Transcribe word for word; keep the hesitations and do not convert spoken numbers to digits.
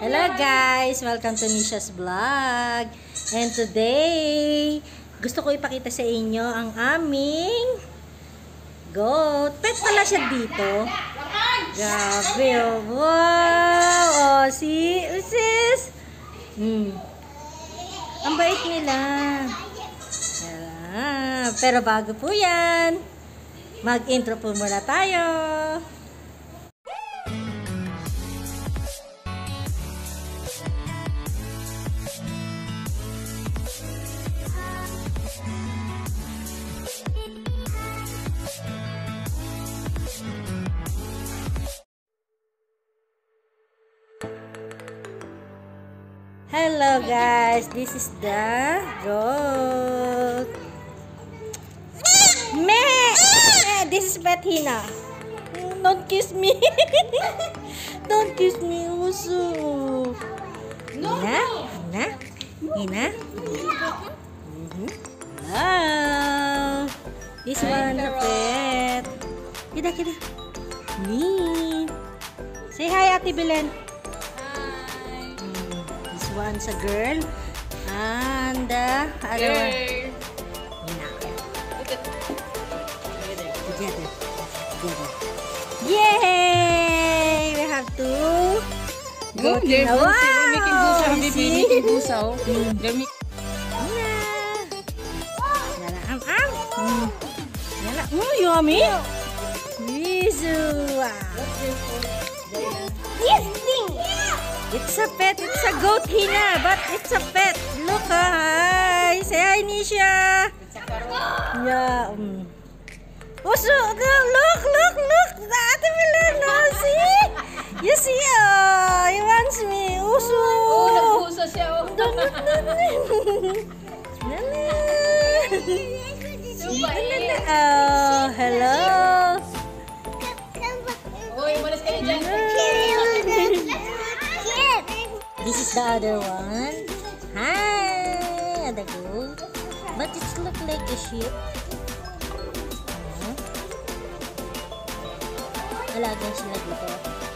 Hello guys! Welcome to Nisha's Vlog. And today, gusto ko ipakita sa inyo ang aming goat. Pet pala siya dito. Grabe oh. Wow! Oh, si sis. Hmm. Ang bait nila. Yeah. Pero bago po yan, mag-intro po muna tayo. Hello guys, this is the goat. Me! Me! This is Bethina. Don't kiss me. Don't kiss me also. Ina? Ina? Ina? Mm-hmm. Wow. This one the pet. Kita, kita. Me. Say hi, Ate Belen. One's a girl and the other one. Together. Together. Yay! We have two. Go to the wow! Making busa, baby. Making busa. They're making. Yala, am, am. Yala, mm, yummy. Wizu. Yes, thing. It's a pet. It's a goat, Hina, but it's a pet. Look, hi. Say hi, Nisha. Yeah. Um. Also, look, look, look. Ate Belen, see? You see? Oh, he wants me. Also. Oh, nagpusa siya. Oh, hello. Uy, malas kayo dyan. This is the other one. Hi, the goat. But it look like a sheep. Uh, Alaga sila dito.